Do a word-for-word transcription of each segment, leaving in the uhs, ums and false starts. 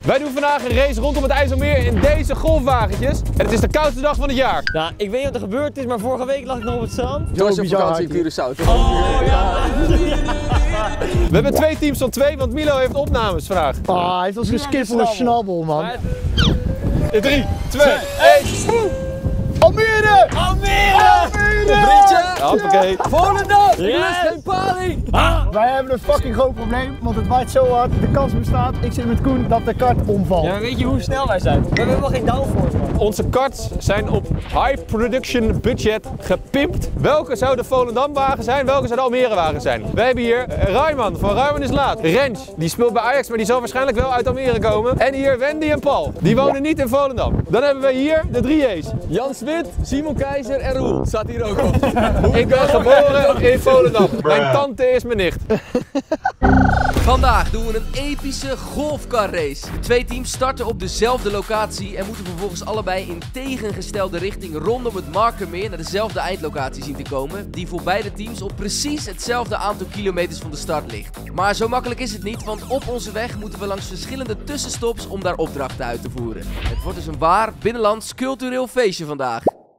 Wij doen vandaag een race rondom het IJsselmeer in deze golfwagentjes. En het is de koudste dag van het jaar. Nou, ik weet niet wat er gebeurd is, maar vorige week lag ik nog op het strand. Zo was je vakantie in Curaçao. Oh ja! We hebben twee teams van twee, want Milo heeft opnamesvraag. Ah, hij heeft ons geskipt voor een snabbel, man. In drie, twee, één. Almere! Almere! Britje! Hoppakee. Volendam! Yes! Ik lust geen paling! Ah. Wij hebben een fucking groot probleem, want het waait zo hard. De kans bestaat, ik zit met Koen, dat de kart omvalt. Ja, maar weet je hoe snel wij zijn? We hebben helemaal geen downforce, man. Onze karts zijn op high production budget gepimpt. Welke zou de Volendam wagen zijn? Welke zou de Almere wagen zijn? We hebben hier Rayman van Rayman is Laat. Rens, die speelt bij Ajax, maar die zal waarschijnlijk wel uit Almere komen. En hier Wendy en Paul. Die wonen niet in Volendam. Dan hebben we hier de drie A's. Jan Smit, Simon Keizer en Roel. Staat hier ook op. Ik ben geboren in Volendam. Mijn tante is mijn nicht. Vandaag doen we een epische golfcar race. De twee teams starten op dezelfde locatie en moeten vervolgens allebei in tegengestelde richting rondom het Markermeer naar dezelfde eindlocatie zien te komen, die voor beide teams op precies hetzelfde aantal kilometers van de start ligt. Maar zo makkelijk is het niet, want op onze weg moeten we langs verschillende tussenstops om daar opdrachten uit te voeren. Het wordt dus een waar binnenlands cultureel feestje vandaag.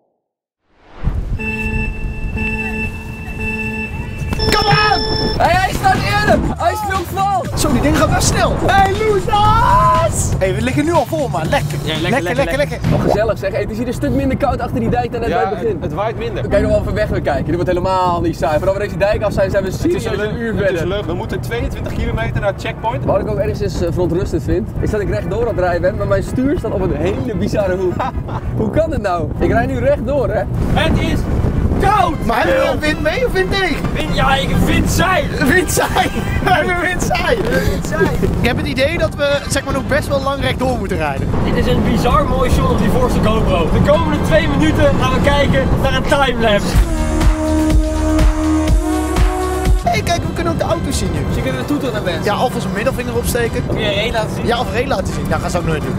Kom aan! Hey, hij staat eerder! Hij speelt val! Zo, die ding gaat best snel. Hey, Loesas! Hey, we liggen nu al vol, man. Lekker. Ja, lekker, lekker, lekker, lekker, lekker. Nog gezellig zeg. Hey, het is hier een stuk minder koud achter die dijk dan net bij het begin. het waait minder. We kunnen nog wel even weg weer kijken. Dit wordt helemaal niet saai. Vooral we deze dijk af zijn, zijn we serieus een uur Het is verder. leuk. We moeten tweeëntwintig kilometer naar het checkpoint. Wat ik ook ergens uh, verontrustend vind, is dat ik rechtdoor aan het rijden ben, maar mijn stuur staat op een hele bizarre hoek. Hoe kan dit nou? Ik rijd nu rechtdoor, hè? Het is koud! Maar hebben we wel wind mee of wind tegen? Wind, ja, ik vind zij! Wind saai. We hebben wind saai. Ik heb het idee dat we zeg maar nog best wel lang rechtdoor moeten rijden. Dit is een bizar mooi shot op die voorste GoPro. De komende twee minuten gaan we kijken naar een timelapse. Hey, kijk, we kunnen ook de auto's zien nu. Dus je kunt een toeter naar mensen. Ja, of onze middelvinger opsteken. Kun je een laten zien? Ja, of reed laten zien. Ja, gaan ze ook nooit doen.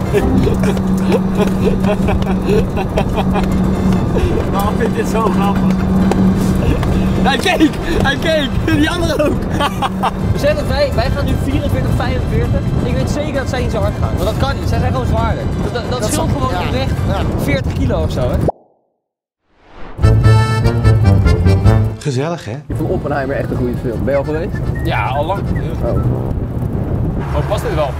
Waarom vind je dit zo grappig? Hij keek! Hij keek! Die andere ook! We zeggen dat wij, wij gaan nu vierenveertig, vijfenveertig. Ik weet zeker dat zij niet zo hard gaan. Want dat kan niet, zij zijn gewoon zwaarder. Dat, dat, dat, dat scheelt gewoon ja. echt ja. veertig kilo of zo, hè? Gezellig, hè? Ik vond Oppenheimer echt een goede film. Ben je al geweest? Ja, al lang. Oh. Oh, past dit wel?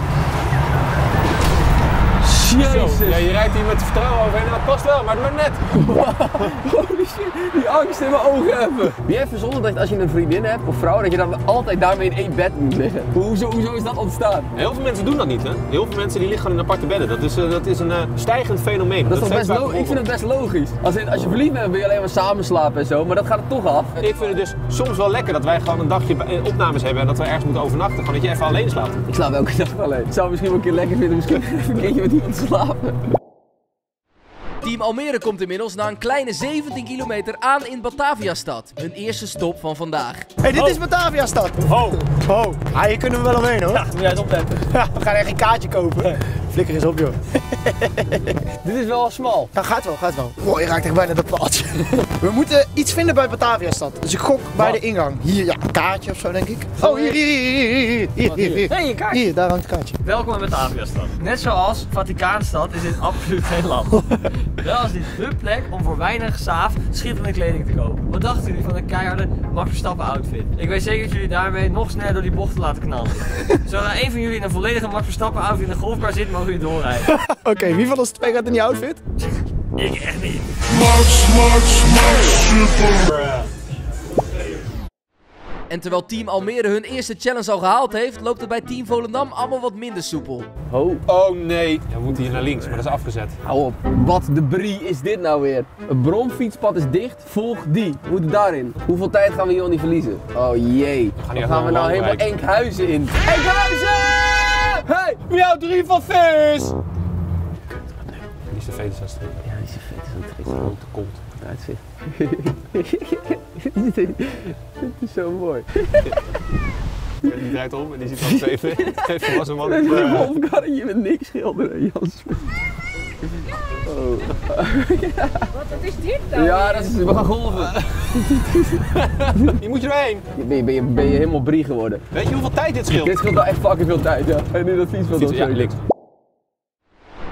Jezus! Ja, je rijdt hier met vertrouwen overheen en dat past wel, maar maar net. Holy shit, die angst in mijn ogen even. Wie heeft verzonnen dat als je een vriendin hebt of vrouw, dat je dan altijd daarmee in één bed moet liggen? Hoezo, hoezo is dat ontstaan? Heel veel mensen doen dat niet, hè? Heel veel mensen die liggen gewoon in aparte bedden. Dat is, uh, dat is een uh, stijgend fenomeen. Dat is toch steeds best vaker logisch? Ik vind het voorkomt. best logisch. Als, in, als je verliefd bent, wil je alleen maar samen slapen en zo, maar dat gaat er toch af. Ik vind het dus soms wel lekker dat wij gewoon een dagje bij- opnames hebben en dat we ergens moeten overnachten. Gewoon dat je even alleen slaapt. Ik slaap elke dag alleen. Ik zou het misschien wel een keer lekker vinden, misschien even een keertje met iemand slapen. Team Almere komt inmiddels na een kleine zeventien kilometer aan in Bataviastad. Hun eerste stop van vandaag. Hey, dit Oh. is Bataviastad. Oh! Oh, ah, hier kunnen we wel omheen, hoor. Ja, moet jij eens opletten. Ja, we gaan echt een kaartje kopen. Flikker eens op, joh. Dit is wel smal. Ja, gaat wel, gaat wel. Wow, je raakt echt bijna dat paaltje. We moeten iets vinden bij Bataviastad. Dus ik gok bij de ingang. Hier, ja, een kaartje of zo, denk ik. Oh, hier, hier, hier, hier, hier, hier, hier, hier. Hé, een kaartje. Hier, daar hangt het kaartje. Welkom in Bataviastad. Net zoals Vaticaanstad is dit absoluut geen land. Wel is dit dé plek om voor weinig saaf schitterende kleding te kopen. Wat dachten jullie van een keiharde Max Verstappen outfit? Ik weet zeker dat jullie daarmee nog sneller door die bochten laten knallen. Zodra een van jullie in een volledige Max Verstappen outfit in de golfcar zit, mogen jullie doorrijden. Oké, okay, wie van ons twee gaat in die outfit? Ik echt niet. Max, Max, Max, super. En terwijl Team Almere hun eerste challenge al gehaald heeft, loopt het bij Team Volendam allemaal wat minder soepel. Oh, Oh nee. Ja, we moeten hier naar links, maar dat is afgezet. hou op. Wat de brie is dit nou weer? Een bromfietspad is dicht, volg die. We moeten daarin. Hoeveel tijd gaan we hier al niet verliezen? Oh jee. gaan Dan hier gaan we gewoon nou helemaal rijden. Enkhuizen in. Enkhuizen! Hey! Wie houdt drie van vis? Die is de veters aan het strikken. Ja, die is vet, is een trick. Grote kont. Uitzicht. Dit is zo mooi. Die draait om en die ziet al twee twee volwassen Een mannen. golfkarretje met niks schilderen, Jan Smit. Oh. Wat is dit dan? Ja, dat is, we gaan golven. Hier moet je doorheen. Ben je, ben je, ben je helemaal brie geworden. Weet je hoeveel tijd dit scheelt? Dit scheelt wel echt fucking veel tijd, ja. En nu dat fietspad Fiets- of ja, zo. links.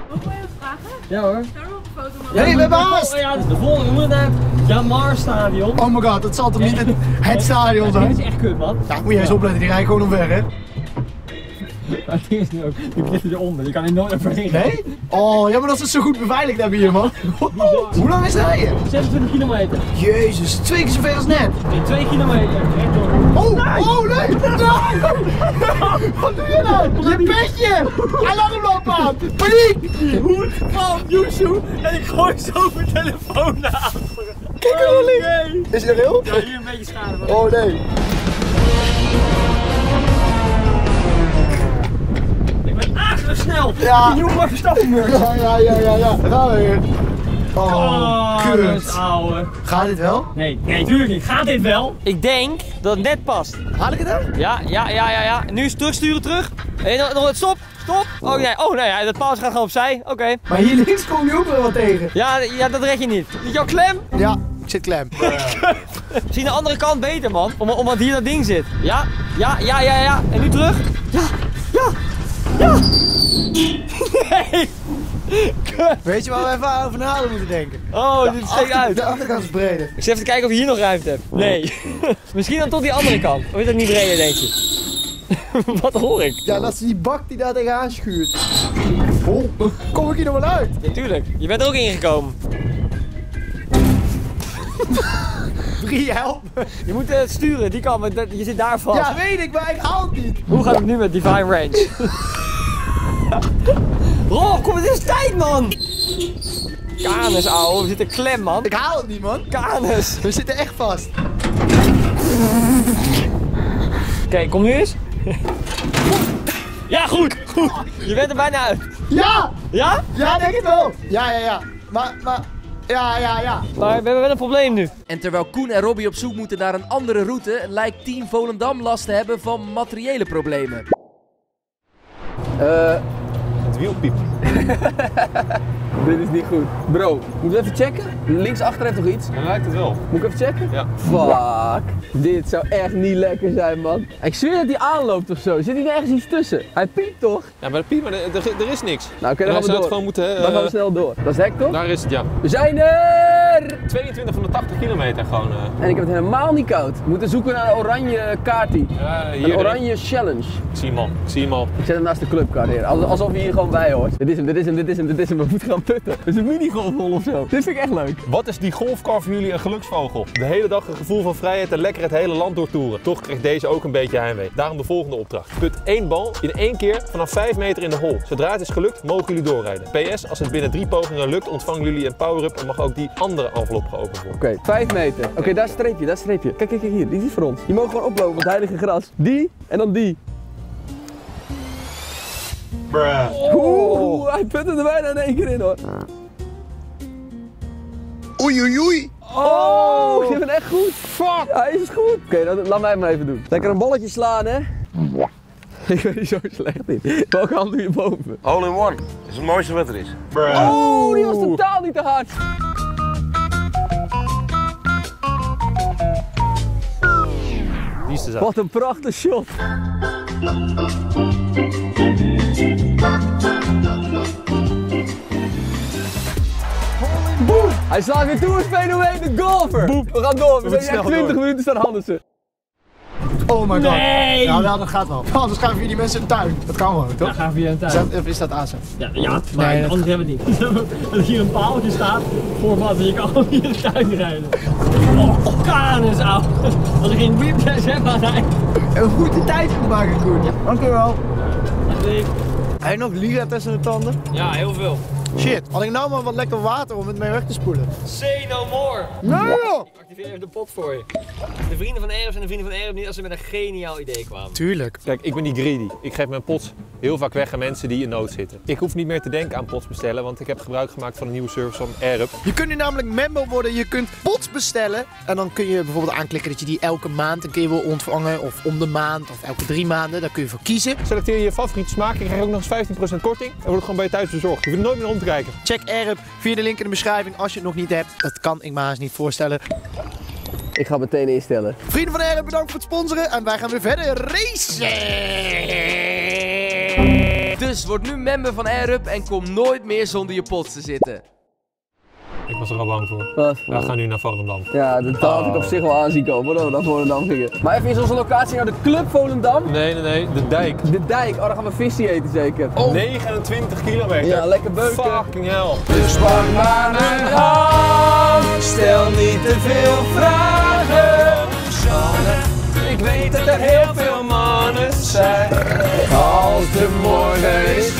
Mogen wij wat vragen? Ja hoor. Zouden we op een foto maken? Nee, we hebben haast! Oh ja, de volgende, we moeten naar het Jamar Stadion. Oh my god, dat zal toch niet het, het stadion Dat zijn? is echt kut, man. Ja, moet je eens opletten, die rijden gewoon omver, hè? Maar het ding is nu ook, nu ligt hij eronder, je kan er nooit overheen gaan. Nee? Oh, ja, maar dat ze het zo goed beveiligd hebben hier, man. Hoe lang is het rijden? zesentwintig kilometer. Jezus, twee keer zoveel als net. Nee, twee kilometer. Rechtdoor. Oh, oh nee! Nee! Wat doe je nou? Je petje! Alarmlamp aan! Paniek! Hoe kwam Yusu en ik gooi zo mijn telefoon naar achteren. Kijk er wel in! Is hij er heel? Ja, hier een beetje schade. Maar... Oh nee. Ik ben aardig snel. Ja. Die nieuwe Max Verstappen. Ja, ja, ja, ja, ja. Daar gaan we weer. Oh, Oh, kut. ouwe. Gaat dit wel? Nee, nee, tuurlijk niet. Gaat dit wel? Ik denk dat het net past. Haal ik het dan? Ja, ja, ja, ja, ja. Nu is het terugsturen, terug. En nog, nog het stop, stop. Oh nee, oh nee, dat pauze gaat gewoon opzij. Oké. Okay. Maar hier links kom je ook wel wat tegen. Ja, ja, dat red je niet. Niet jouw klem? Ja, ik zit klem. Zie de andere kant beter, man. Om, omdat hier dat ding zit. Ja, ja, ja, ja, ja. En nu terug. Ja, ja, ja. Nee. Weet je waar we even over na hadden moeten denken? Oh, dit steekt uit. De achterkant is breder. Ik zit even te kijken of je hier nog ruimte hebt. Nee. Misschien dan tot die andere kant. Of is dat niet breder, denk je? Wat hoor ik? Ja, dat is die bak die daar tegenaan schuurt. Oh, kom ik hier nog wel uit? Natuurlijk. Je bent er ook ingekomen. Drie help. Je moet het sturen, die kan, maar dat- je zit daar vast. Ja, weet ik, maar ik haal het niet. Hoe gaat het nu met Divine Range? Oh, kom, het is tijd, man! Kanus, ouwe, we zitten klem, man. Ik haal het niet, man. Kanus. We zitten echt vast. Oké, okay, kom nu eens. Ja, goed, goed. Je bent er bijna uit. Ja! Ja? Ja, denk ik wel. Ja, ja, ja. Maar, maar... Ja, ja, ja. Maar we hebben wel een probleem nu. En terwijl Koen en Robbie op zoek moeten naar een andere route, lijkt Team Volendam last te hebben van materiële problemen. Uh, het wiel piept. Dit is niet goed. Bro, moeten we even checken? Linksachter heeft toch iets? Dan lijkt het wel. Moet ik even checken? Ja. Fuck. Dit zou echt niet lekker zijn, man. Ik zweer dat hij aanloopt of zo. Zit hier ergens iets tussen? Hij piept toch? Ja, maar de piep, maar er, er, er is niks. Nou, oké, En dan gaan hij we zou door. het gewoon moeten... Uh, Dan gaan we snel door. Dat is hek toch? Daar is het, ja. We zijn er! tweeëntwintig van de tachtig kilometer gewoon. Uh. En ik heb het helemaal niet koud. We moeten zoeken naar een oranje kaartie. Ja, hier. Een oranje challenge. Ik zie hem al, ik zie hem al. Ik zet hem naast de clubkar neer. Alsof alsof hij hier gewoon bij hoort. Dit is hem, dit is hem, dit is hem, dit is hem. We moeten gaan putten. Dit is een minigolfbol of zo. Dit vind ik echt leuk. Wat is die golfcar voor jullie een geluksvogel? De hele dag een gevoel van vrijheid en lekker het hele land doortoeren. Toch krijgt deze ook een beetje heimwee. Daarom de volgende opdracht. Put één bal in één keer vanaf vijf meter in de hole. Zodra het is gelukt, mogen jullie doorrijden. P S, als het binnen drie pogingen lukt, ontvangen jullie een power-up en mag ook die andere envelop geopend worden. Oké, okay, vijf meter. Oké, okay, daar streep je, daar streep je. Kijk, kijk, kijk hier. Die is voor ons. Die mogen gewoon oplopen op het heilige gras. Die en dan die. Bruh. Oeh, hij putte er bijna in één keer in hoor. Oei, oei, oei. Oh, je bent echt goed. Fuck. Hij is goed. Oké, okay, laat mij maar even doen. Lekker een balletje slaan, hè. Ik ben niet zo slecht in. Welke hand doe je boven? Hole in one. Dat is het mooiste wat er is. Bruh. Oh, die was totaal niet te hard. Die is de zaak. Wat een prachtig shot. Boem. Hij slaat weer toe, het fenomeen, de golfer. Boem. We gaan door, we, we zijn echt twintig door. minuten staan Hannessen. Oh my god. Nee. Ja, wel, dat gaat wel. Anders gaan we via die mensen in de tuin. Dat kan gewoon, toch? Ja, ga via een Is tuin. dat, of is dat Asa? Ja, ja, maar Nee, dat- anders hebben we het niet. Dat hier een paaltje staat voor wat, je kan gewoon hier in de tuin rijden. Oh, kanus, ouwe. Als ik geen whip zeg maar rijden. En we moeten tijd voor maken, Koen. Dankjewel. Dat ik. Heb je nog Liga tussen de tanden? Ja, heel veel. Shit, had ik nou maar wat lekker water om het mee weg te spoelen? Say no more. Nee joh! Ik activeer even de pot voor je. De vrienden van Eros en de vrienden van Eros niet als ze met een geniaal idee kwamen. Tuurlijk. Kijk, ik ben niet greedy. Ik geef mijn pots heel vaak weg aan mensen die in nood zitten. Ik hoef niet meer te denken aan pots bestellen, want ik heb gebruik gemaakt van een nieuwe service van AirUp. Je kunt nu namelijk member worden, je kunt pots bestellen. En dan kun je bijvoorbeeld aanklikken dat je die elke maand een keer wil ontvangen. Of om de maand, of elke drie maanden. Daar kun je voor kiezen. Selecteer je favoriete smaak en krijg je ook nog eens vijftien procent korting. En wordt het gewoon bij je thuis bezorgd. Je hoeft er nooit meer om te kijken. Check AirUp via de link in de beschrijving als je het nog niet hebt. Dat kan ik me haast niet voorstellen. Ik ga meteen instellen. Vrienden van AirUp, bedankt voor het sponsoren. En wij gaan weer verder racen. Dus word nu member van AirUp en kom nooit meer zonder je pots te zitten. Ik was er al bang voor. Wat? We gaan nu naar Volendam. Ja, dat had ik op zich wel aanzien komen, dat we naar Volendam gingen. Maar even is onze locatie naar de Club Volendam? Nee, nee, nee, de dijk. De dijk, oh dan gaan we visie eten zeker. Oh. negenentwintig kilometer. Ja, lekker beuken. Fucking hell. Dus pak maar een hand, stel niet te veel vragen. Ik weet dat er heel veel mannen zijn. Als de morgen is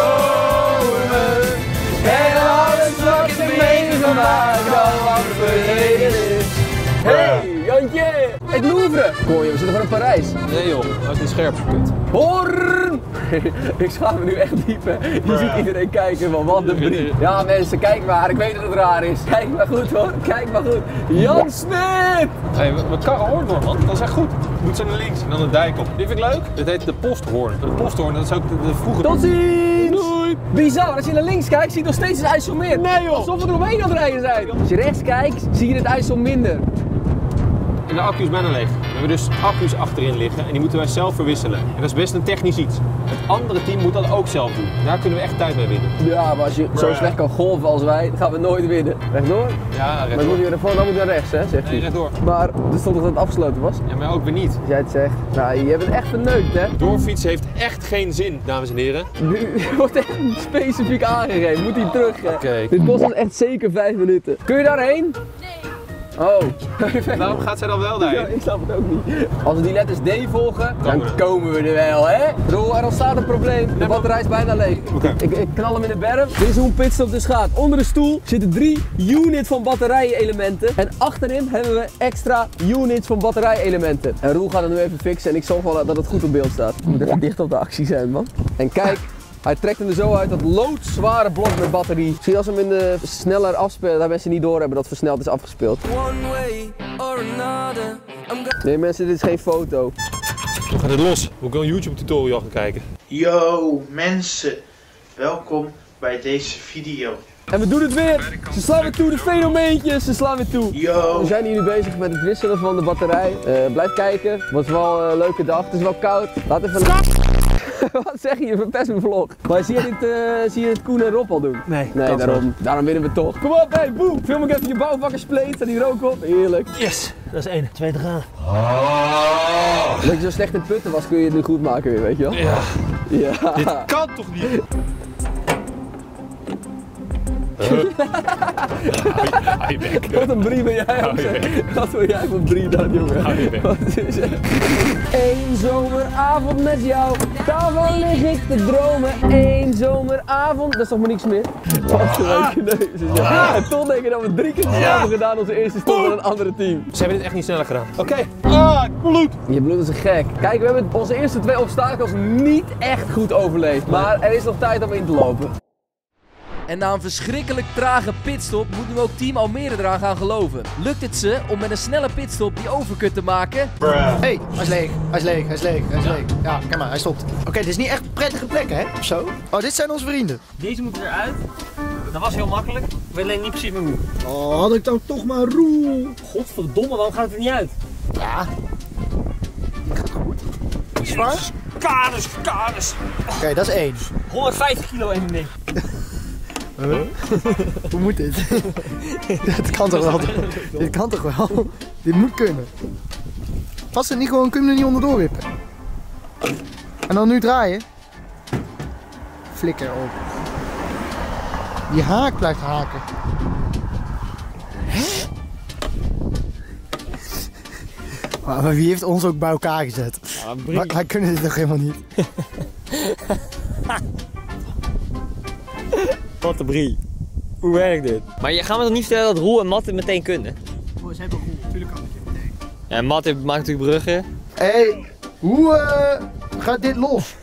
gekomen en alles wat ik meegemaakt al lang verleden is. Hey, Jantje! Het Louvre! Kom je, we zitten gewoon in Parijs. Nee joh, hij is niet scherp, kut. Horn! Ik schaam me nu echt diep, hè. Je ziet iedereen kijken van wat een brief. Ja mensen, kijk maar, ik weet dat het raar is. Kijk maar goed hoor, kijk maar goed. Jan Smit! Hey, mijn karren hoort nog man, dat is echt goed. Moet zo naar links en dan de dijk op. Dit vind ik leuk. Dit heet de posthoorn. De posthoorn, dat is ook de, de vroege... Tot ziens! Doei! Bizar, als je naar links kijkt, zie je nog steeds het IJsselmeer. Nee joh! Alsof we er omheen aan het rijden zijn. Als je rechts kijkt, zie je het IJssel minder. En de accu is bijna leeg. We hebben dus accu's achterin liggen en die moeten wij zelf verwisselen. En dat is best een technisch iets. Het andere team moet dat ook zelf doen. Daar kunnen we echt tijd mee winnen. Ja, maar als je zo slecht kan golven als wij, dan gaan we nooit winnen. Rechtdoor? Ja, Maar rechtdoor. moet je ervoor, dan moet je naar rechts, hè, zegt hij. Nee, rechtdoor. Maar er stond nog dat het afgesloten was. Ja, maar ook weer niet. Als jij het zegt. Nou, je hebt het echt verneukt, hè. Doorfietsen heeft echt geen zin, dames en heren. Nu wordt echt specifiek aangegeven. Moet hij terug, hè. Oké. Dit kost ons echt zeker vijf minuten. Kun je daarheen? Nee. Oh. Waarom gaat zij dan wel Ja, daarheen? ik snap het ook niet. Als we die letters D volgen, dan we er. komen we er wel, hè? Roel, er ontstaat een probleem. De batterij is bijna leeg. Oké. Ik, ik knal hem in de berm. Dit is hoe een pitstop dus gaat. Onder de stoel zitten drie units van batterijelementen. En achterin hebben we extra units van batterijelementen. En Roel gaat het nu even fixen en ik zorg wel dat het goed op beeld staat. Ik moet even dicht op de actie zijn, man. En kijk. Hij trekt hem er zo uit, dat loodzware blok met batterie. Zie je als we hem in de sneller afspelen, dat mensen niet doorhebben dat versneld is afgespeeld. Nee mensen, dit is geen foto. Hoe gaat het los? Moet ik wel een YouTube tutorial gaan kijken? Yo mensen, welkom bij deze video. En we doen het weer! Ze slaan weer toe, de fenomeentjes, ze slaan weer toe. Yo. We zijn hier nu bezig met het wisselen van de batterij. Uh, blijf kijken, het wordt wel een leuke dag, het is wel koud. Laat even... Wat zeg je? Je verpest mijn vlog. Maar zie je dit, uh, zie je dit Koen en Rob al doen? Nee. Nee, daarom, daarom winnen we toch. Kom op, hey, boem! Film ik even je bouwvakkerspleet, staat die rook op. Heerlijk. Yes, dat is één. Twee te gaan. Omdat je zo slecht in putten was, kun je het nu goed maken weer, weet je wel? Ja. Ja. Dit kan toch niet? Hou je bek. Wat een brie ben jij ook, zeg. Wat wil jij voor brie dan, jongen? Hou je bek. Wat is het? Eén zomeravond met jou, daarvan lig ik te dromen. Eén zomeravond, dat is toch maar niks meer? Wat een leuke neus. Ja. En toch denk je dat we drie keer hetzelfde hebben gedaan, onze eerste stond met een andere team. Ze hebben dit echt niet sneller gedaan. Oké. Okay. Ah, bloed. Je bloed is een gek. Kijk, we hebben onze eerste twee obstakels niet echt goed overleefd. Maar er is nog tijd om in te lopen. En na een verschrikkelijk trage pitstop moet nu ook Team Almere eraan gaan geloven. Lukt het ze om met een snelle pitstop die overcut te maken? Hé, hey, hij is leeg, hij is leeg, hij is leeg, hij is leeg. Ja, kijk maar, hij stopt. Oké, okay, dit is niet echt prettige plekken, hè? Of zo? Oh, dit zijn onze vrienden. Deze moeten eruit. Dat was heel makkelijk. Ik weet alleen niet precies meer hoe. Oh, had ik dan toch maar Roel. Godverdomme, waarom gaat het er niet uit? Ja. Gaat goed. Zwaar? Kaders, kaders. Oké, okay, dat is één. honderdvijftig kilo in ding. Huh? Hoe moet dit? Dit kan toch wel? Dit kan toch wel? Dit moet kunnen. Past het niet gewoon, kun je er niet onderdoor wippen? En dan nu draaien? Flikker op. Die haak blijft haken. Hè? Maar wie heeft ons ook bij elkaar gezet? Ja, wij, wij kunnen dit toch helemaal niet? Wat een brie. Hoe werkt dit? Maar je gaat me toch niet vertellen dat Roel en Matt het meteen kunnen? Oh, ze hebben Roel. Natuurlijk kan ik het meteen. Ja, Matt maakt natuurlijk bruggen. Hé, hey, hoe uh, gaat dit los?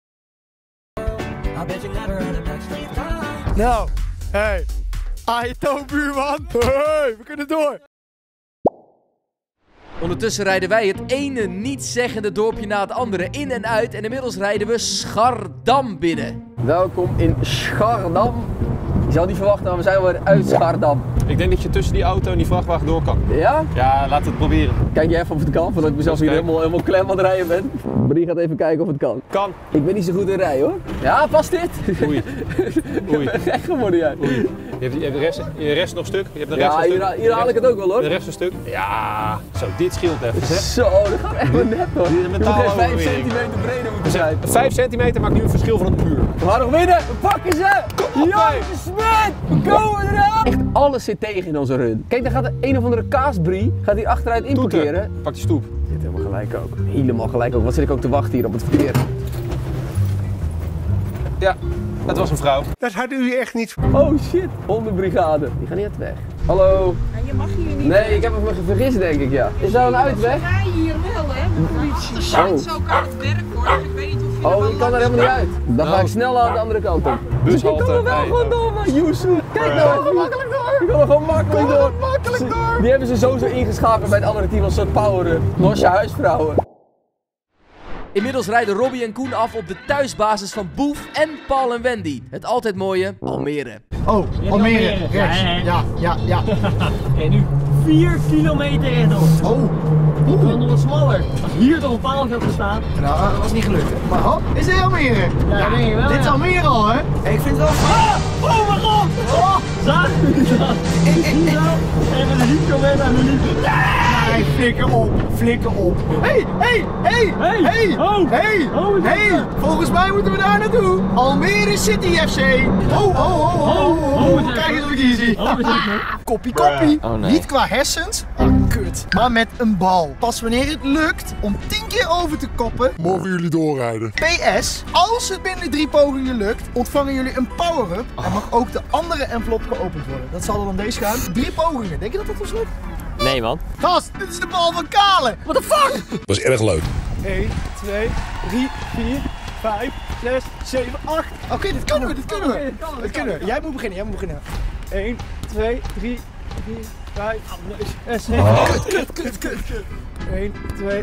Nou, hé. Hey. Aito, buurman. Hey, we kunnen door. Ondertussen rijden wij het ene nietszeggende dorpje na het andere in en uit en inmiddels rijden we Schardam binnen. Welkom in Schardam. Je zal niet verwachten, maar we zijn wel uit Schaardam. Ik denk dat je tussen die auto en die vrachtwagen door kan. Ja? Ja, laten we het proberen. Kijk jij even of het kan, voordat ik mezelf hier helemaal, helemaal klem aan het rijden ben. Brie gaat even kijken of het kan. Kan. Ik ben niet zo goed in rijden hoor. Ja, past dit? Oei. Oei. Gek geworden jij. Oei. Je hebt, je hebt de, rest, de rest nog stuk. Je hebt de rest Ja, nog stuk. hier, hier haal ik het ook wel hoor. De rest een stuk. Ja, zo, dit scheelt even. Zeg. Zo, dat gaat echt wel net hoor. Dit is een Je moet mentale echt vijf overwinning. centimeter breder moeten zijn. vijf centimeter maakt nu een verschil van een uur. We gaan nog winnen! We pakken ze! Joris Smit! We komen eraan! Echt alles zit tegen in onze run. Kijk, daar gaat een, een of andere kaasbrie gaat hier achteruit inparkeren. Pak die stoep. Dit helemaal gelijk ook. Helemaal gelijk ook. Wat zit ik ook te wachten hier op het verkeer? Ja, dat was een vrouw. Dat had u echt niet. Oh shit, hondenbrigade. Die gaan niet uit de weg. Hallo? En je mag hier niet. Nee, ik heb me vergist denk ik, ja. Is daar een uitweg? Ze rijden hier wel, hè, met politie. Oh. Zo kan het werk hoor, dus ik weet niet of je Oh, ik kan er helemaal niet uit. Dan ga ik snel aan de andere kant op. Dus ik kan er wel nee. gewoon door, man. Yusuf. Kijk nou, gewoon makkelijk door. Ik kan er gewoon makkelijk door. makkelijk door. Die hebben ze sowieso ingeschakeld bij het andere team als soort power. Losje huisvrouwen. Inmiddels rijden Robbie en Koen af op de thuisbasis van Boef en Paul en Wendy. Het altijd mooie Almere. Oh, Almere, rechts. Ja, ja, ja. En nu vier kilometer rechtop. Oh. Ik wil nog wat smaller. Als hier toch een paaltje had gestaan. Nou, dat was niet gelukt. hè. Maar oh, is dit Almere? Ja, denk ik wel. Dit is ja. Almere al, hè? Hey, ik vind het wel Ah! Oh mijn god! Oh! Zagen jullie dat? Zie je dat? Even een kilometer aan de liefde. Nee, flikker op, flikker op. Hé, hé, hé, Hey. hé, Oh. hé, Oh, wat is hé. dat? Volgens mij moeten we daar naartoe. Almere City F C. Oh, oh, oh, oh, Oh, oh. oh, Kijk eens wat ik hier zie. Oh, wat is dat? Koppie, koppie. Oh, nee. Niet qua hersens, ah, kut. Maar met een bal. Pas wanneer het lukt om tien keer over te koppen. Mogen jullie doorrijden? P S, als het binnen drie pogingen lukt, ontvangen jullie een power-up. En mag ook de andere envelop geopend worden. Dat zal er dan deze gaan. Drie pogingen. Denk je dat dat ons lukt? Nee man. Gast, dit is de bal van Kale. What the fuck? Dat is erg leuk. één, twee, drie, vier, vijf, zes, zeven, acht. Oké, dit kunnen we, dit kunnen we. Dit kunnen we. Jij moet beginnen, jij moet beginnen. één, twee, drie, vier, vijf, zes, zeven, acht. Kut, kut, kut, kut. één, twee.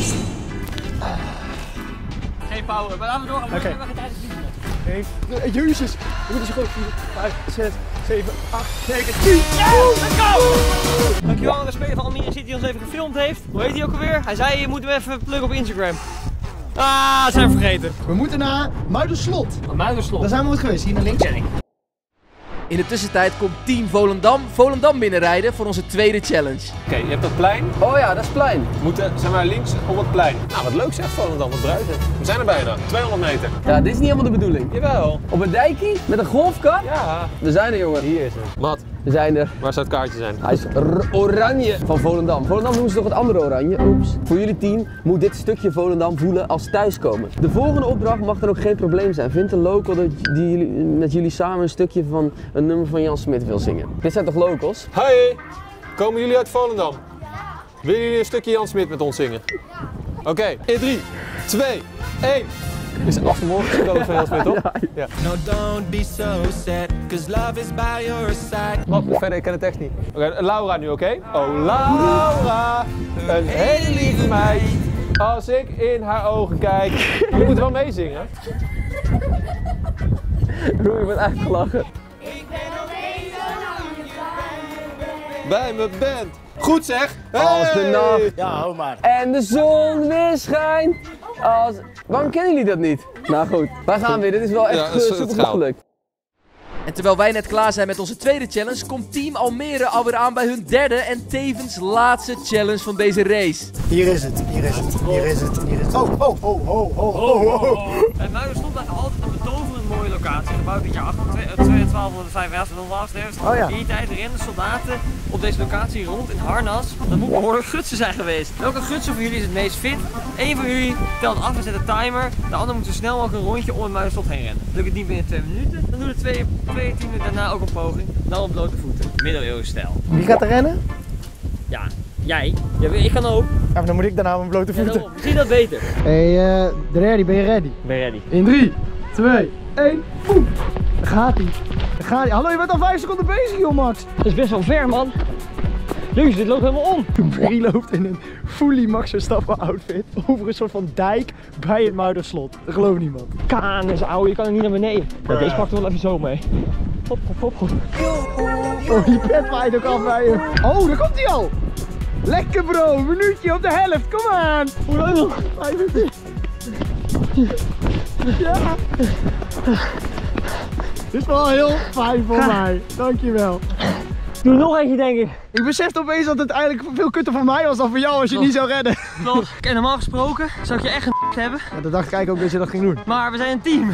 Geen power, maar laten we door. We Oké. hebben geen tijd te zien. één, twee, jezus. We moeten zo goed. vier, vijf, zes, zeven, acht, negen, tien. Let's go! Dankjewel aan de speler van Almere City die ons even gefilmd heeft. Hoe heet hij ook alweer? Hij zei je moet hem even pluggen op Instagram. Ah, zijn we vergeten. We moeten naar Muiderslot. Muiderslot. Daar zijn we ooit geweest, hier naar links. In de tussentijd komt team Volendam, Volendam binnenrijden voor onze tweede challenge. Oké, je hebt dat plein. Oh ja, dat is plein. We moeten, zeg maar, links op het plein. Nou, wat leuk zegt Volendam, wat bruisen. We zijn er bijna. tweehonderd meter. Ja, dit is niet helemaal de bedoeling. Jawel. Op een dijkje met een golfkar? Ja. We zijn er jongen. Hier is het. Mat, We zijn er. waar zou het kaartje zijn? Hij is r- oranje van Volendam. Volendam noemen ze toch het andere oranje? Oeps. Voor jullie team moet dit stukje Volendam voelen als thuiskomen. De volgende opdracht mag dan ook geen probleem zijn. Vind een local dat die jullie, met jullie samen een stukje van een nummer van Jan Smit wil zingen. Dit zijn toch locals? Hey, komen jullie uit Volendam? Willen jullie een stukje Jan Smit met ons zingen? Oké, in drie, twee, één. Is het afgemorgen gekomen van Jan Smit, toch? Ja. No, don't be so sad, cause love is by your side. Wat? Verder, ik ken het echt niet. Oké, Laura nu, oké? Oh, Laura, een hele lieve meid. Als ik in haar ogen kijk. Je moet wel meezingen. Roei, je bent uitgelachen. Bij me bent. Goed zeg. Als de Hey! nacht Ja, hou maar. en de zon weer schijnt. Als... Waarom kennen jullie dat niet? Nou goed, wij gaan weer. Dit is wel echt Ja, ja, dat is- het super gaat. goed gelukt. En terwijl wij net klaar zijn met onze tweede challenge, komt team Almere alweer aan bij hun derde en tevens laatste challenge van deze race. Hier is het, hier is het, hier is het, hier is het. Oh, oh, oh, oh, oh, oh, oh. En Muiden stond eigenlijk altijd een betoverend mooie locatie. Gebouwd dit jaar tweeëntwaalfhonderdvijfenvijftig nog laatst heeft. Oh ja. In die tijd renden soldaten op deze locatie rond in harnas. Dat moet behoorlijk gutsen zijn geweest. Welke gutsen van jullie is het meest fit? Eén van jullie telt af en zet een timer. De ander moet zo snel mogelijk een rondje om het Muiderslot heen rennen. Lukt het niet binnen twee minuten, dan doen de twee, twee teams daarna ook een poging. Dan op blote voeten. Middeleeuwen stijl. Wie gaat er rennen? Ja, jij. Ja, ik kan ook. Ja, maar dan moet ik daarna mijn blote Ja, voeten. daarom. Misschien dat beter. Hey, uh, ready, ben je ready? Ben je ready? In drie, twee, één, boem! Daar gaat hij. Daar gaat hij. Hallo, je bent al vijf seconden bezig, joh, Max. Dat is best wel ver, man. Jongens, dit loopt helemaal om. Brie loopt in een fully Max Verstappen outfit over een soort van dijk bij het Muiderslot. Dat gelooft niemand. Kanus, ouwe, je kan er niet naar beneden. Ja, deze pakt er wel even zo mee. God, God, God. Oh, die pet waait ook af bij je. Oh, daar komt hij al. Lekker bro, een minuutje op de helft, kom aan. Hoe lang nog? Vijf minuten. Ja. Dit is wel heel fijn voor mij, dankjewel. Doe nog eentje, denk ik. Ik besefte opeens dat het eigenlijk veel kutter voor mij was dan voor jou als je het niet zou redden. Klopt. En normaal gesproken zou ik je echt een hebben. Ja, dat dacht ik eigenlijk ook dat je dat ging doen. Maar we zijn een team.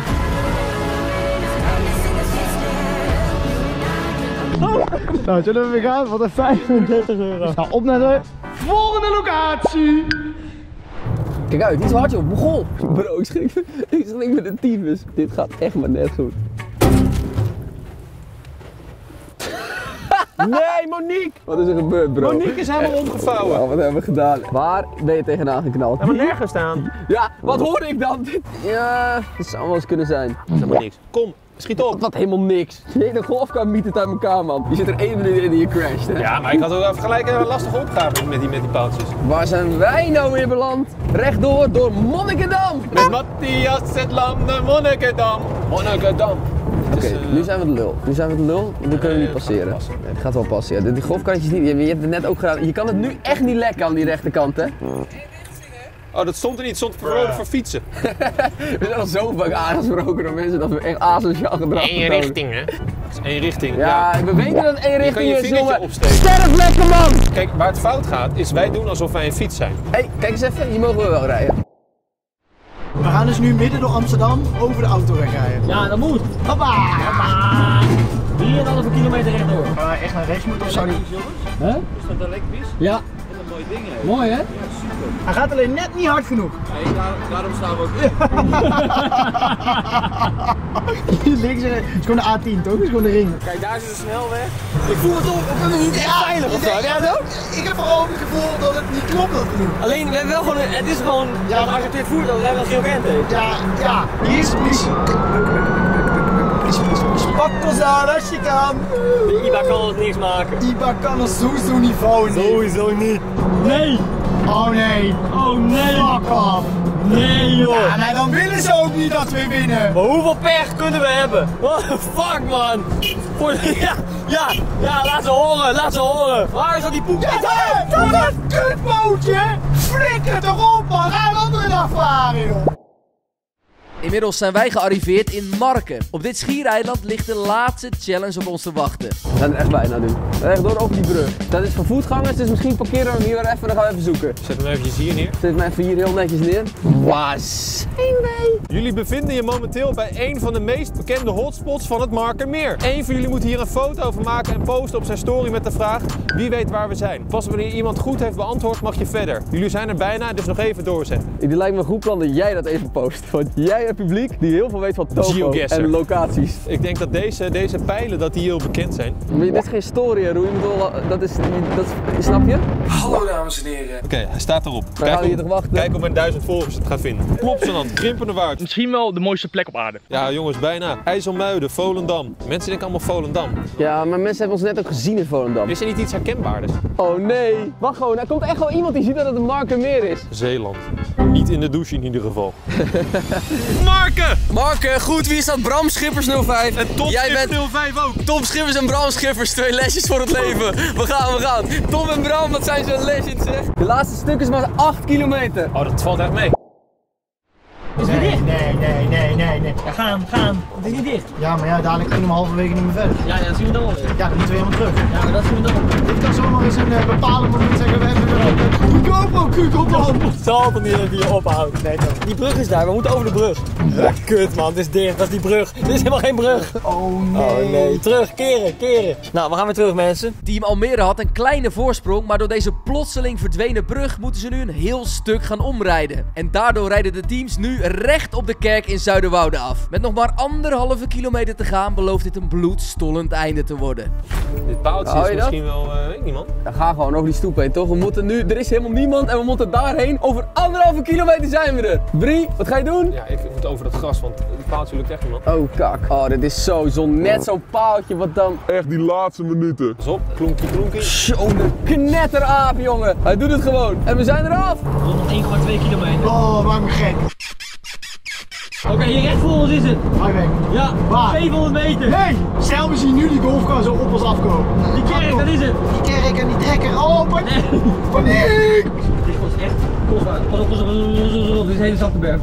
Oh. Nou, zullen we weer gaan? Wat een vijfendertig euro. Nou, op naar de volgende locatie. Kijk uit, die is hard joh, begon. Bro, ik schrik, ik schrik met de tyfus. Dit gaat echt maar net goed. Nee, Monique! Wat is er gebeurd, bro? Monique is helemaal omgevouwen. Oh, wat hebben we gedaan? Waar ben je tegenaan geknald? Helemaal nergens staan. Ja, wat hoorde ik dan? Ja, dat zou wel eens kunnen zijn. Dat is helemaal niks. Kom, schiet op. Wat helemaal niks. Die hele golfkar miet het uit elkaar, man. Je zit er één minuut in en je crasht, hè? Ja, maar ik had ook even gelijk een lastige opgave met die, met die paaltjes. Waar zijn wij nou weer beland? Rechtdoor door Monnikendam. Met Matthias het land naar Monnikendam. Monnikendam. Oké, okay, uh, nu zijn we de lul. Nu zijn we de lul. Nu kunnen we niet passeren. Nee, het gaat wel passen. Ja. Die, die golfkarretjes niet. Je, je hebt het net ook gedaan. Je kan het nu echt niet lekken aan die rechterkant, hè? Oh, dat stond er niet. Het stond verboden voor fietsen. We zijn al zo vaak aangesproken door mensen dat we echt asociaal gedrag Eén richting, hè? Het is één richting. Ja, ja, we weten dat het één richting je is, jongen. Sterf lekker, man! Kijk, waar het fout gaat, is wij doen alsof wij een fiets zijn. Hé, hey, kijk eens even. Hier mogen we wel rijden. We gaan dus nu midden door Amsterdam over de autoweg rijden. Ja, dat moet. Hoppa! drie komma vijf kilometer rechtdoor. Gaan wij echt naar rechts moeten of zou die... Huh? Is dat elektrisch? Ja. Dat is een mooi ding, hè? Mooi, hè? Ja, super. Hij gaat alleen net niet hard genoeg. Nee, daar, daarom staan we ook. Links en het is gewoon de A tien toch? Het is gewoon de ring. Kijk, daar is de snelweg. Ik voel het op, ik ben niet echt veilig of zo. Ja, ja, ik heb vooral het gevoel dat het niet klopt dat we doen. Alleen, we hebben wel gewoon, een, het is gewoon ja, een geaccepteerd voertuig, we hebben een geel kenteken. Ja, ja. Hier is mis. Pak ons aan als je kan. De I B A kan ons niks maken. I B A kan ons sowieso niet vouwen. Sowieso niet. Nee. Oh nee. Oh nee. Fuck off. Nee joh. Ja, nee, dan willen ze ook niet dat we winnen. Maar hoeveel pech kunnen we hebben? What the fuck man. Voor, ja, ja, ja, laat ze horen, laat ze horen. Waar is dat die poep? Ja, dat, dat kutbootje. Flikker toch op man. Ga een andere dag varen joh. Inmiddels zijn wij gearriveerd in Marken. Op dit schiereiland ligt de laatste challenge op ons te wachten. We zijn er echt bijna nu. Rechtdoor over die brug. Dat is voor voetgangers, dus misschien parkeren we hem hier weer even en dan gaan we even zoeken. Zet hem eventjes hier neer. Zet hem even hier heel netjes neer. Waar zijn wij? Jullie bevinden je momenteel bij een van de meest bekende hotspots van het Markermeer. Eén van jullie moet hier een foto van maken en posten op zijn story met de vraag: wie weet waar we zijn. Pas wanneer iemand goed heeft beantwoord mag je verder. Jullie zijn er bijna, dus nog even doorzetten. Het lijkt me een goed plan dat jij dat even post. Want jij het publiek die heel veel weet van topo en locaties. Ik denk dat deze, deze pijlen dat die heel bekend zijn. Maar dit is geen story, Roei. Dat is, dat is, snap je? Hallo dames en heren. Oké, okay, hij staat erop. Kijk Kijk, hier toch wachten. Kijk op mijn duizend volgers het gaat vinden. Plopsaland, Krimpende Waard. Misschien wel de mooiste plek op aarde. Ja jongens, bijna. IJsselmuiden, Volendam. Mensen denken allemaal Volendam. Ja, maar mensen hebben ons net ook gezien in Volendam. Is er niet iets herkenbaarders? Oh nee. Wacht gewoon, er komt echt wel iemand die ziet dat het een Markermeer is. Zeeland. Niet in de douche in ieder geval. Marken! Marken, goed, wie is dat? Bram Schippers nul vijf. En Tom Jij Schippers bent nul vijf ook. Tom Schippers en Bram Schippers, twee lesjes voor het leven. We gaan, we gaan. Tom en Bram, wat zijn zo'n legends zeg. De laatste stuk is maar acht kilometer. Oh, dat valt echt mee. Is het Nee, dicht? nee, nee, nee, nee, nee. Ja, gaan, gaan. Het is niet dicht. Ja, maar ja, dadelijk kunnen we halverwege niet meer verder. Ja, ja, dat zien we dan wel weer. Ja, dan moeten we helemaal terug. Ja, maar dat zien we dan wel weer. Dit kan zomaar eens een uh, bepaalde moment zeggen, we hebben weer een GoPro-kugel dan. Het zal toch niet dat die je ophoudt? Nee toch. Die brug is daar, we moeten over de brug. Ja, kut man, het is dicht, dat is die brug. Dit is helemaal geen brug. Oh nee. Oh nee, terug, keren, keren. Nou, we gaan weer terug mensen. Team Almere had een kleine voorsprong, maar door deze plotseling verdwenen brug moeten ze nu een heel stuk gaan omrijden. En daardoor rijden de teams nu recht op de kerk in Zuiderwoude af. Met nog maar anderhalve kilometer te gaan belooft dit een bloedstollend einde te worden. Dit paaltje Hou is je misschien wel, uh, weet ik niet man. Ja, ga gewoon over die stoep heen, toch? We moeten nu, er is helemaal niemand en we moeten daarheen. Over anderhalve kilometer zijn we er. Brie, wat ga je doen? Ja, ik moet over dat gras, want dit paaltje lukt echt niet man. Oh kak. Oh, dit is zo, zo net zo'n paaltje wat dan... Echt die laatste minuten. Pas op, klonkie klonkie. Zo'n knetteraap, jongen. Hij doet het gewoon. En we zijn eraf. Nog één komma twee kilometer. Oh, maak me gek. Oké, okay, hier recht voor ons is het. Ga weg. Ja, waar? zevenhonderd meter. Nee, stel we zien nu die golfkar zo op ons afkomen. Die kerk, dat is het. Die kerk en die trekker. Oh, paniek! Nee. Paniek! Dit was echt kostbaar. Pas op, pas op, pas op. Dit is een hele zachte berg.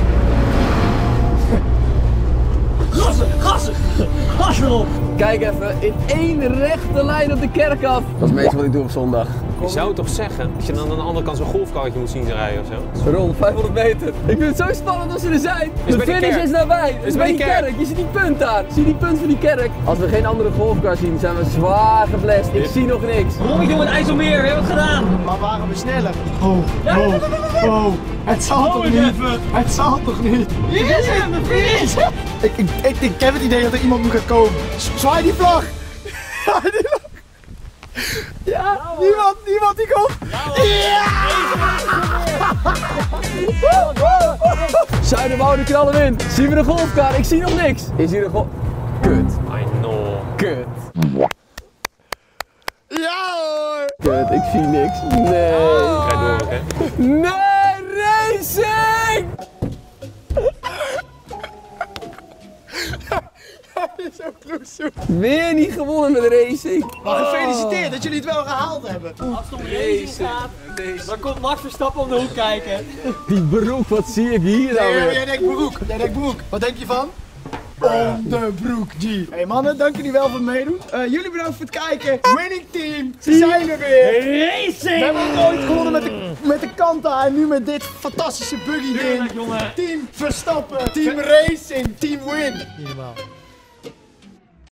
Gassen, gassen, gas erop. Kijk even, in één rechte lijn op de kerk af. Dat is meestal wat ik doe op zondag. Je zou toch zeggen, als je dan aan de andere kant zo'n golfkarretje moet zien rijden of zo. Rond vijfhonderd meter. Ik vind het zo spannend als ze er zijn. Is De bij die finish kerk. is nabij. Het is bij die kerk. Je ziet die punt daar. Zie die punt van die kerk. Als we geen andere golfkar zien, zijn we zwaar geblest. Ik zie nog niks. Rommetje om het IJsselmeer, we hebben het gedaan. Maar waren we sneller? Oh, oh, oh. Het zal toch niet? Het zal toch niet? Hier is het, de finish. Ik, ik, ik, ik heb het idee dat er iemand moet gaan komen. Zwaai die vlag! Zwaai die vlag! Ja, niemand, niemand die komt! Ja! Zuiderwoude knallen in. Zien we de golfkar? Ik zie nog niks. Is hier een golf... Kut. I know. Kut. Ja hoor! Kut, ik zie niks. Nee. Rijd door, oké? Nee, racing! Zo kloos. Weer niet gewonnen met racing. Maar gefeliciteerd dat jullie het wel gehaald hebben. Als het om racing gaat, dan komt Max Verstappen om de hoek kijken. Die broek, wat zie ik hier nou Nee, weer? jij denkt broek. Jij denkt broek. Wat denk je van? Onderbroek G. Hey mannen, dank jullie wel voor het meedoen. Uh, jullie bedankt voor het kijken. Winning team, ze zijn er weer. Racing! We hebben ook ooit gewonnen met de, met de Kanta en nu met dit fantastische buggy ding. Jongen. Team Verstappen, Team Racing, Team Win. Niet normaal.